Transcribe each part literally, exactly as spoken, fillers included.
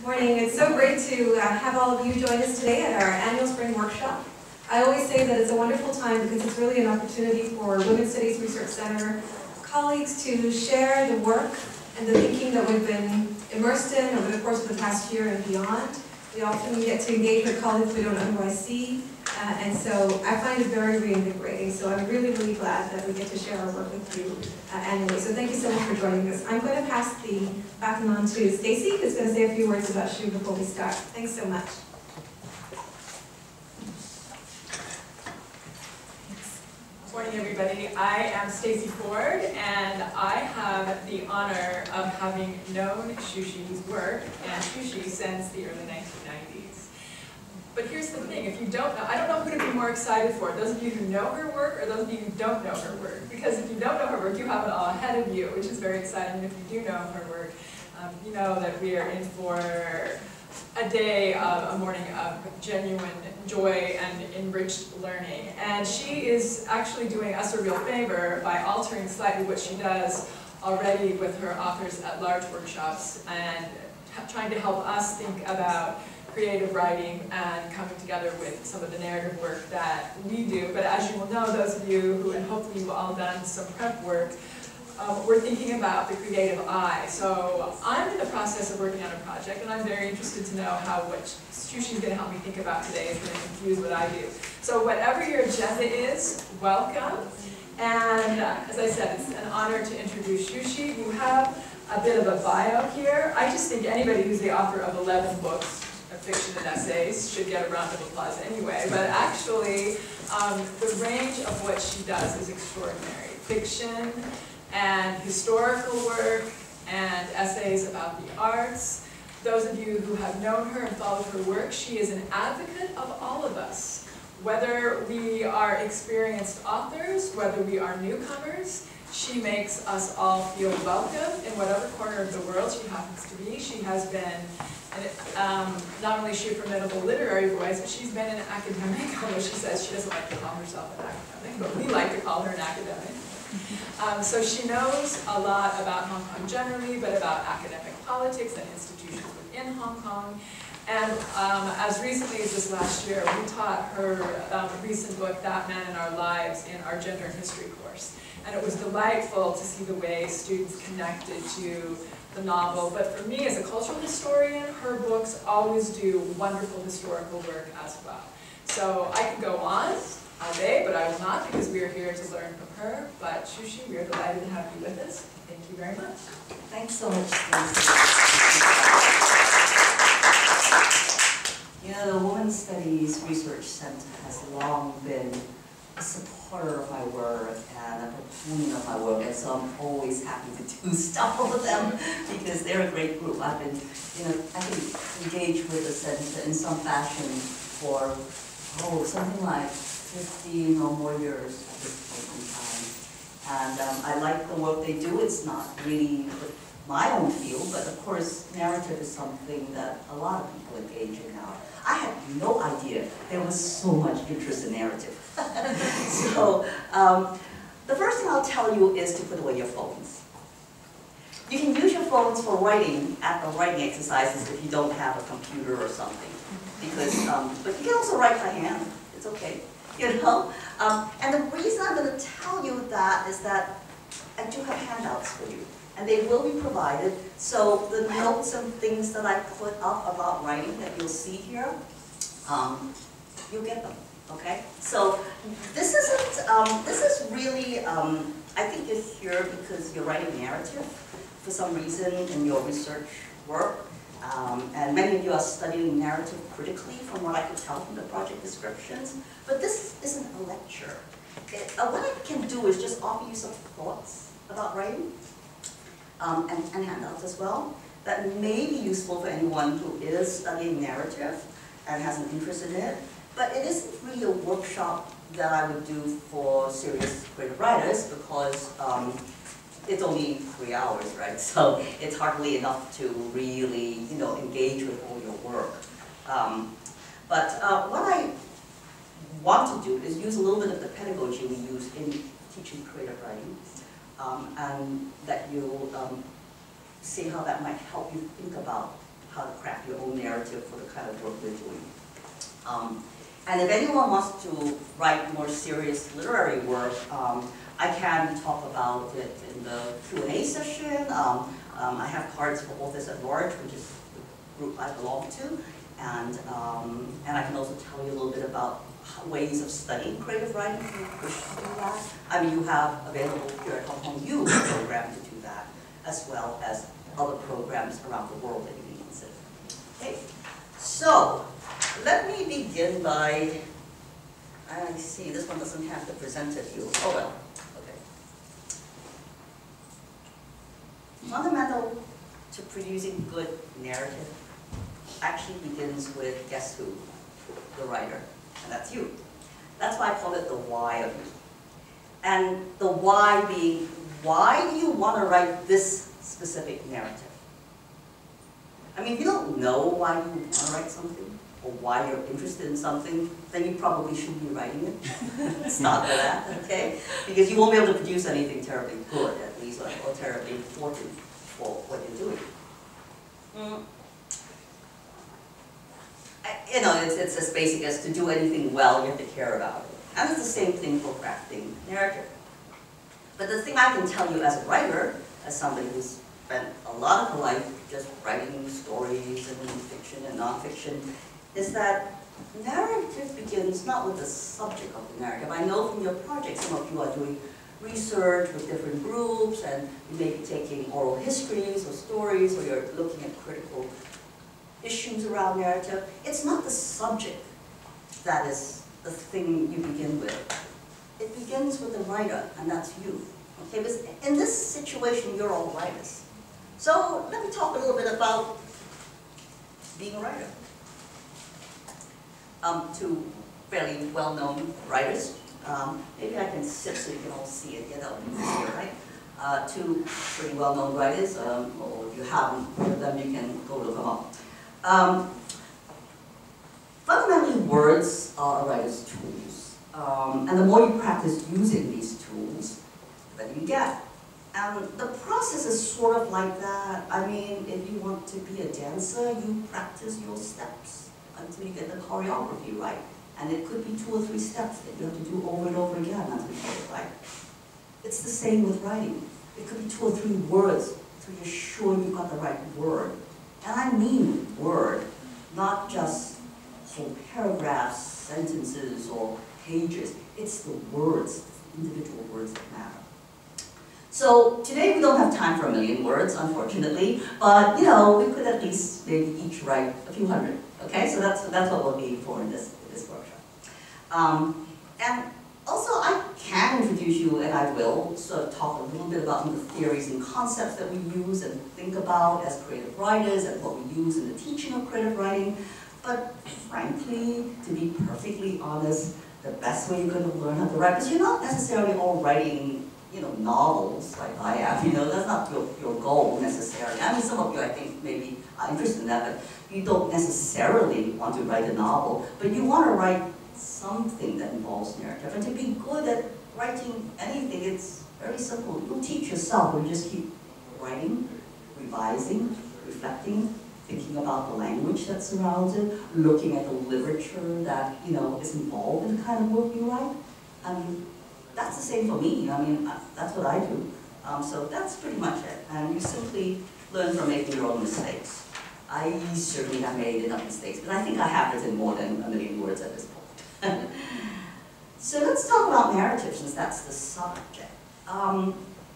Morning. It's so great to uh, have all of you join us today at our annual spring workshop. I always say that it's a wonderful time because it's really an opportunity for Women's Studies Research Center colleagues to share the work and the thinking that we've been immersed in over the course of the past year and beyond. We often get to engage with colleagues we don't otherwise see, uh, and so I find it very reinvigorating. So I'm really, really glad that we get to share our work with you uh, annually. So thank you so much for joining us. I'm going to pass the baton on to Stacy, who's going to say a few words about S H U before we start. Thanks so much. Good morning, everybody. I am Stacy Ford, and I have the honor of having known Shushi's work and Shushi since the early nineteen nineties. But here's the thing, if you don't know, I don't know who to be more excited for, those of you who know her work or those of you who don't know her work. Because if you don't know her work, you have it all ahead of you, which is very exciting. If you do know her work, um, you know that we are in for a day of a morning of genuine joy and enriched learning. And she is actually doing us a real favor by altering slightly what she does already with her authors at large workshops and trying to help us think about creative writing and coming together with some of the narrative work that we do. But as you will know, those of you who, and hopefully you've all done some prep work, Um, we're thinking about the creative eye. So I'm in the process of working on a project, and I'm very interested to know how what Shushi's going to help me think about today is going to confuse what I do. So whatever your agenda is, welcome. And uh, as I said, it's an honor to introduce Shushi. You have a bit of a bio here. I just think anybody who's the author of eleven books of fiction and essays should get a round of applause anyway. But actually, um, the range of what she does is extraordinary. Fiction, and historical work, and essays about the arts. Those of you who have known her and followed her work, she is an advocate of all of us. Whether we are experienced authors, whether we are newcomers, she makes us all feel welcome in whatever corner of the world she happens to be. She has been, an, um, not only is she a formidable literary voice, but she's been an academic, although she says she doesn't like to call herself an academic, but we like to call her an academic. Um, so she knows a lot about Hong Kong generally, but about academic politics and institutions within Hong Kong. And um, as recently as this last year, we taught her um, a recent book, That Man in Our Lives, in our gender and history course. And it was delightful to see the way students connected to the novel. But for me, as a cultural historian, her books always do wonderful historical work as well. So I could go on all day, but I will not because we are here to learn from her. But Shushi, we are delighted to have you with us. Thank you very much. Thanks so much, Stacey. You know, the Women's Studies Research Center has long been a supporter of my work and a proponent of my work, and so I'm always happy to do stuff with them because they're a great group. I've been, you know, I've been engaged with the center in some fashion for, oh, something like fifteen or more years at this point in time. And um, I like the work they do. It's not really my own field, but of course, narrative is something that a lot of people engage in now. I had no idea there was so much interest in narrative. So, um, the first thing I'll tell you is to put away your phones. You can use your phones for writing at the writing exercises if you don't have a computer or something. Because, um, but you can also write by hand. It's okay. You know, um, and the reason I'm going to tell you that is that I do have handouts for you, and they will be provided. So the notes and things that I put up about writing that you'll see here, um, you'll get them. Okay. So this isn't. Um, this is really. Um, I think you're here because you're writing narrative for some reason in your research work. Um, and many of you are studying narrative critically from what I could tell from the project descriptions. But this isn't a lecture. It, uh, what I can do is just offer you some thoughts about writing um, and, and handouts as well that may be useful for anyone who is studying narrative and has an interest in it. But it isn't really a workshop that I would do for serious creative writers because um, it's only three hours, right? So it's hardly enough to really, you know, engage with all your work. Um, but uh, what I want to do is use a little bit of the pedagogy we use in teaching creative writing, um, and that you um, see how that might help you think about how to craft your own narrative for the kind of work we're doing. Um, and if anyone wants to write more serious literary work, um, I can talk about it in the Q and A session. Um, um, I have cards for Authors at Large, which is the group I belong to, and, um, and I can also tell you a little bit about ways of studying creative writing if you wish to do that. I mean, you have available here at Hong Kong U a program to do that, as well as other programs around the world that you can consider. Okay, so let me begin by, I see this one doesn't have the presenter view. Oh well, okay. Fundamental to producing good narrative actually begins with guess who? The writer. And that's you. That's why I call it the why of you. And the why being, why do you want to write this specific narrative? I mean, if you don't know why you want to write something, or why you're interested in something, then you probably shouldn't be writing it. Start with that, okay? Because you won't be able to produce anything terribly good, at least, or, or terribly important for what you're doing. Mm. You know, it's, it's as basic as to do anything well, you have to care about it. And it's the same thing for crafting narrative. But the thing I can tell you as a writer, as somebody who's spent a lot of her life just writing stories and fiction and nonfiction, is that narrative begins not with the subject of the narrative. I know from your project, some of you are doing research with different groups, and you may be taking oral histories or stories, or you're looking at critical issues around narrative. It's not the subject that is the thing you begin with. It begins with the writer, and that's you. Okay, because in this situation, you're all writers. So let me talk a little bit about being a writer. Um, two fairly well-known writers. Um, maybe I can sit so you can all see it. Yeah, that would be easier, right? Uh, two pretty well-known writers, um, or if you haven't heard of them, you can go look them up. Um, fundamentally, words are a writer's tools. Um, and the more you practice using these tools, the better you get. And the process is sort of like that. I mean, if you want to be a dancer, you practice your steps until you get the choreography right. And it could be two or three steps that you have to do over and over again until you get it right. It's the same with writing. It could be two or three words until you're sure you got the right word. And I mean word, not just whole paragraphs, sentences, or pages. It's the words, individual words that matter. So today we don't have time for a million words, unfortunately, but you know, we could at least maybe each write a few hundred. Okay, so that's that's what we'll aim for in this in this workshop. Um, and also, I can introduce you, and I will sort of talk a little bit about the theories and concepts that we use and think about as creative writers, and what we use in the teaching of creative writing. But frankly, to be perfectly honest, the best way you're going to learn how to write, because you're not necessarily all writing, you know, novels like I am. You know, that's not your, your goal necessarily. I mean, some of you, I think, maybe are interested in that, but you don't necessarily want to write a novel, but you want to write something that involves narrative. And to be good at writing anything, it's very simple. You'll teach yourself. You just keep writing, revising, reflecting, thinking about the language that surrounds it, looking at the literature that, you know, is involved in the kind of work you write. I mean, that's the same for me. I mean, that's what I do. Um, so that's pretty much it. And you simply learn from making your own mistakes. I certainly have made enough mistakes, but I think I have written more than a million words at this point. So let's talk about narrative, since that's the subject. Um,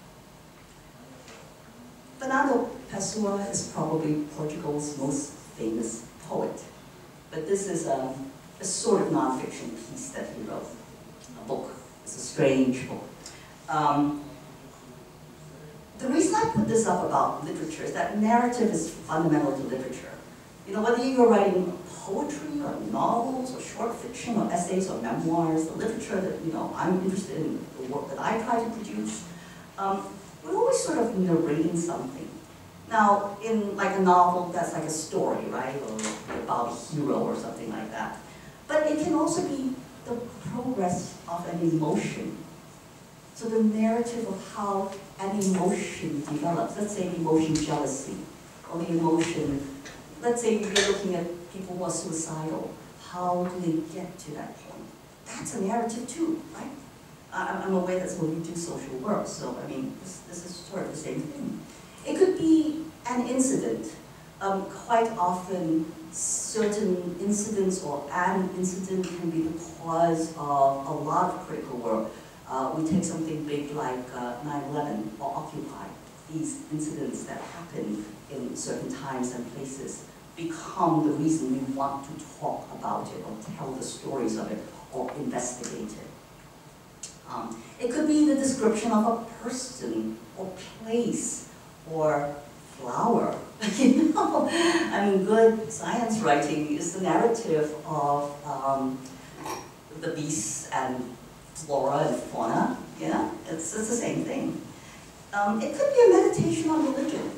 Fernando Pessoa is probably Portugal's most famous poet, but this is um, a sort of nonfiction piece that he wrote, a book. It's a strange book. Um, the reason I put this up about literature is that narrative is fundamental to literature. You know, whether you're writing poetry or novels or short fiction or essays or memoirs, the literature that, you know, I'm interested in, the work that I try to produce, um, we're always sort of narrating something. Now, in like a novel, that's like a story, right? Or about a hero or something like that. But it can also be the progress of an emotion. So the narrative of how an emotion develops. Let's say the emotion jealousy, or the emotion let's say you're looking at people who are suicidal, how do they get to that point? That's a narrative too, right? I- I'm aware that's what we do social work, so I mean, this, this is sort of the same thing. It could be an incident. Um, quite often, certain incidents or an incident can be the cause of a lot of critical work. Uh, we take something big like uh, nine eleven or Occupy. These incidents that happen in certain times and places become the reason we want to talk about it or tell the stories of it or investigate it. Um, it could be the description of a person or place or flower. You know, I mean, good science writing is the narrative of um, the beasts and flora and fauna. Yeah, it's, it's the same thing. Um, it could be a meditation on religion.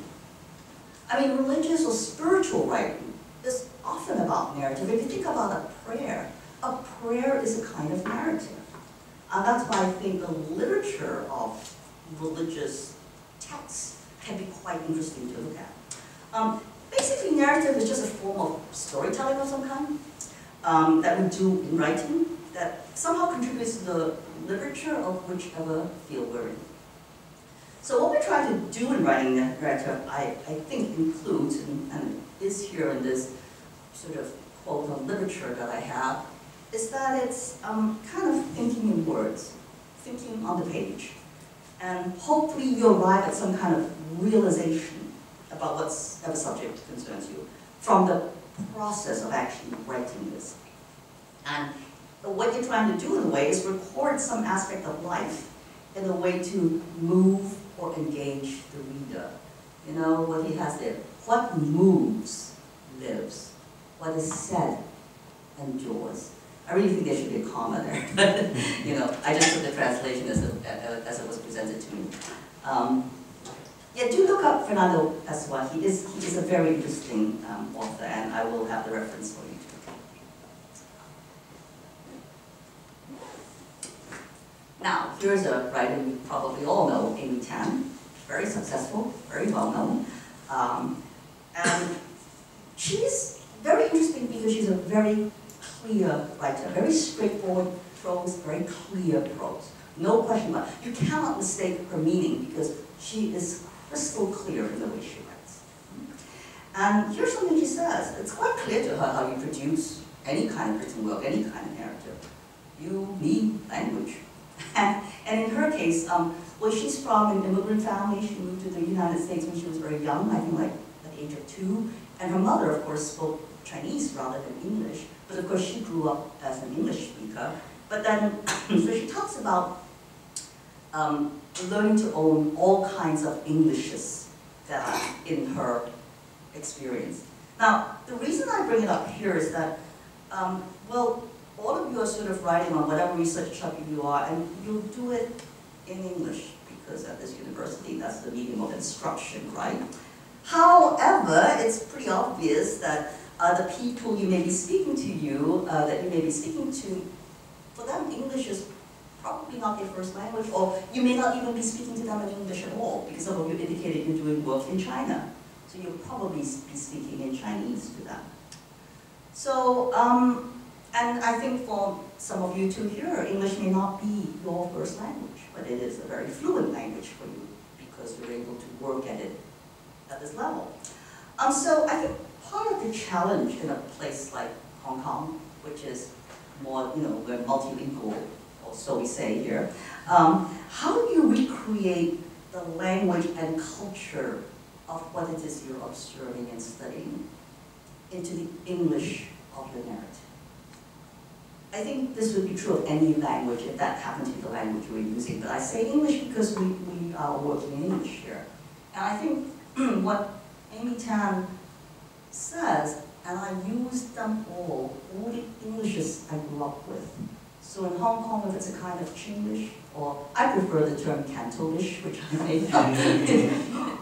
I mean, religious or spiritual writing is often about narrative. If you think about a prayer, a prayer is a kind of narrative. And that's why I think the literature of religious texts can be quite interesting to look at. Um, basically, narrative is just a form of storytelling of some kind um, that we do in writing that somehow contributes to the literature of whichever field we're in. So what we try to do in writing narrative, I, I think includes, and, and is here in this sort of quote on literature that I have, is that it's um, kind of thinking in words, thinking on the page. And hopefully you arrive at some kind of realization about whatever subject concerns you from the process of actually writing this. And what you're trying to do in a way is record some aspect of life in a way to move or engage the reader. You know, what he has there. What moves lives. What is said endures. I really think there should be a comma there, but you know, I just took the translation as it, as it was presented to me. Um, yeah, do look up Fernando Pessoa. He is, he is a very interesting um, author, and I will have the reference for you too. Now, here's a writer you probably all know, Amy Tan. Very successful, very well known. Um, and she's very interesting because she's a very clear writer, very straightforward prose, very clear prose. No question about it. You cannot mistake her meaning because she is crystal clear in the way she writes. And here's something she says. It's quite clear to her how you produce any kind of written work, any kind of narrative. You need language. And, and in her case, um, well, she's from an immigrant family. She moved to the United States when she was very young, I think like at the age of two. And her mother, of course, spoke Chinese rather than English. But of course, she grew up as an English speaker. But then, so she talks about um, learning to own all kinds of Englishes that are in her experience. Now, the reason I bring it up here is that, um, well, all of you are sort of writing on whatever research topic you are, and you'll do it in English, because at this university, that's the medium of instruction, right? However, it's pretty obvious that uh, the people you may be speaking to you, uh, that you may be speaking to, for them, English is probably not their first language, or you may not even be speaking to them in English at all, because some of you indicated you're doing work in China. So you'll probably be speaking in Chinese to them. So, um, and I think for some of you too here, English may not be your first language, but it is a very fluent language for you, because you're able to work at it at this level. Um, so I think part of the challenge in a place like Hong Kong, which is more, you know, we're multilingual, or so we say here, um, how do you recreate the language and culture of what it is you're observing and studying into the English of your narrative? I think this would be true of any language if that happened to be the language we're using, but I say English because we, we are working in English here. And I think what Amy Tan says, and I use them all, all the Englishes I grew up with. So in Hong Kong, if it's a kind of Chinglish, or I prefer the term Cantolish, which I made up.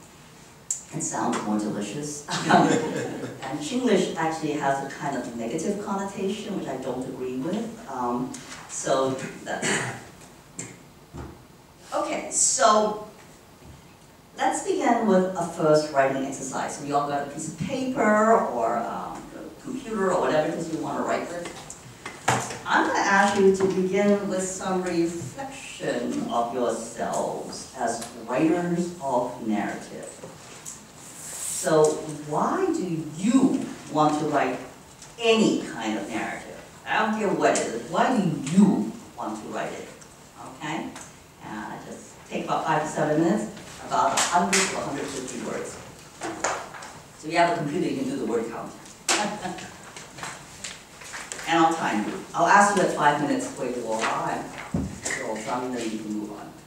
It sounds more delicious. And Chinglish actually has a kind of negative connotation, which I don't agree with. Um, so, that's okay, so let's begin with a first writing exercise. So you all got a piece of paper or um, a computer or whatever it is you want to write with. I'm going to ask you to begin with some reflection of yourselves as writers of narrative. So why do you want to write any kind of narrative? I don't care what it is. Why do you want to write it? Okay? And just take about five to seven minutes, about one hundred to one hundred fifty words. So if you have a computer, you can do the word count. And I'll time you. I'll ask you at five minutes where you are, and so then you can move on.